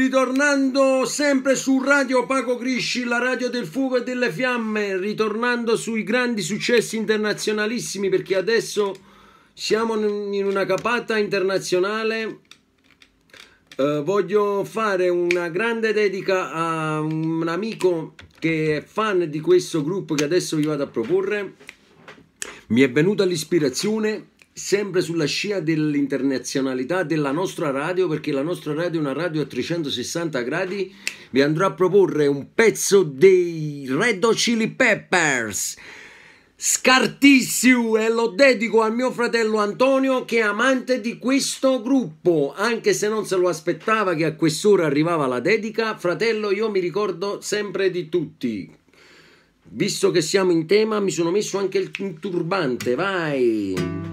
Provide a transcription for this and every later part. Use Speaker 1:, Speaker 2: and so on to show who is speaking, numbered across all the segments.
Speaker 1: ritornando sempre su Radio Paco Crisci, la radio del fuoco e delle fiamme, ritornando sui grandi successi internazionalissimi, perché adesso siamo in una capata internazionale. Voglio fare una grande dedica a un amico che è fan di questo gruppo che adesso vi vado a proporre. Mi è venuta l'ispirazione sempre sulla scia dell'internazionalità della nostra radio, perché la nostra radio è una radio a 360 gradi. Vi andrò a proporre un pezzo dei Red Hot Chili Peppers, scartissimo, e lo dedico al mio fratello Antonio, che è amante di questo gruppo, anche se non se lo aspettava che a quest'ora arrivava la dedica. Fratello, io mi ricordo sempre di tutti. Visto che siamo in tema, mi sono messo anche il turbante, vai!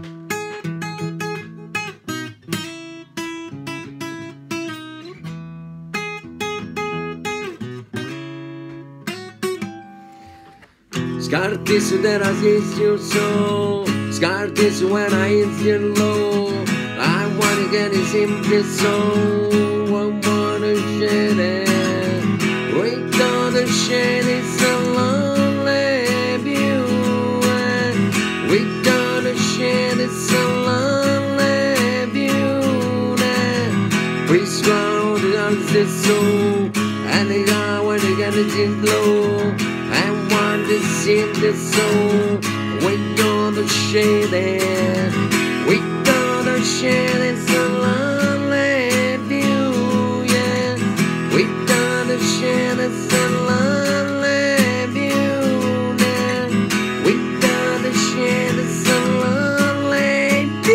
Speaker 1: Scar tissue that I kiss you so, scar tissue when I hit you low. I wanna get it simply so, I wanna share it. We gonna share this a lonely view. We gonna share this a lonely view. We scroll down the soul, and the guy when they get it in low. To see the soul, we gonna share that. We gonna share this a lonely view, yeah. We gonna share this a lonely view, yeah. We gonna share this a lonely view,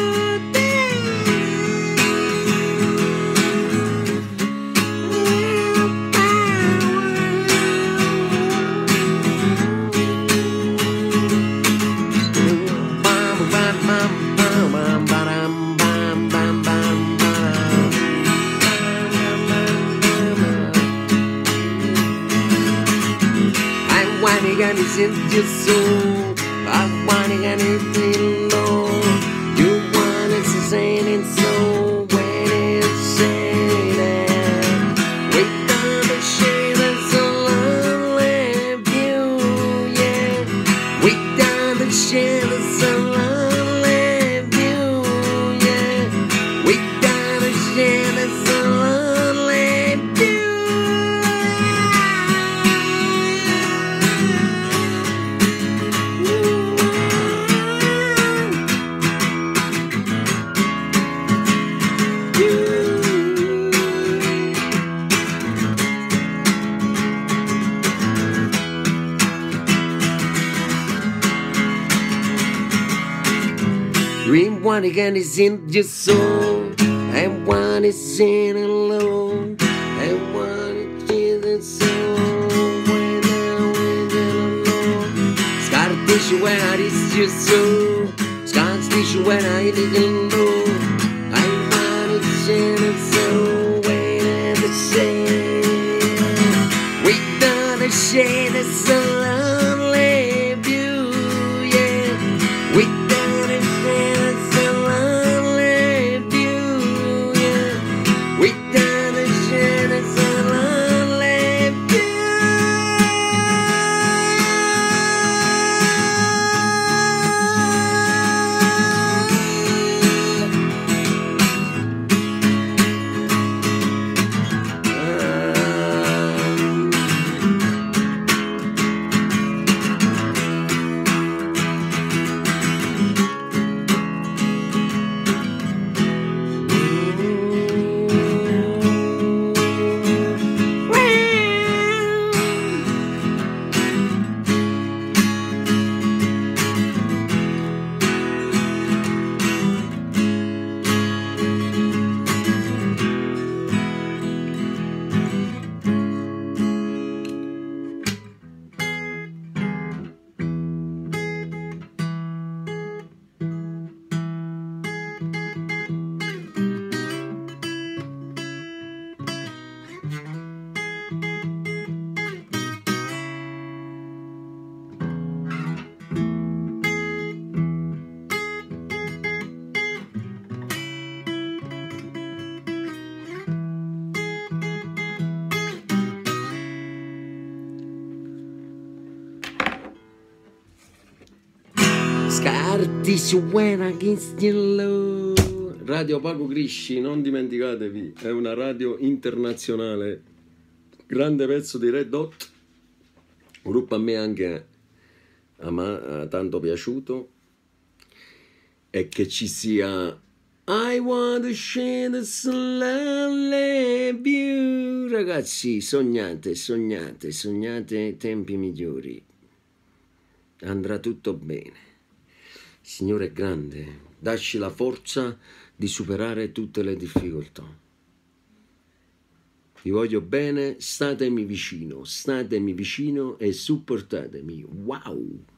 Speaker 1: it's in your soul. I wanna get it in low. You want it to say it so when it's said. We gonna share this a lonely view, yeah. We gonna share this a lonely view, yeah. We gonna share this a lonely view. We want to get it in your soul, and want it sing alone, and want to hear the soul when I'm alone. Scar tissue when I reach your soul, scar tissue when I hit it low. I want to sing the soul when I'm saying we gonna share this a lonely view, yeah. We gonna share. Scartis when against you. Radio Paco Grisci, non dimenticatevi, è una radio internazionale. Grande pezzo di Red Hot, gruppo a me anche tanto piaciuto, e che ci sia I want to share this lonely view. Ragazzi, sognate, sognate, sognate tempi migliori. Andrà tutto bene. Il Signore è grande, dacci la forza di superare tutte le difficoltà. Vi voglio bene, statemi vicino e supportatemi. Wow!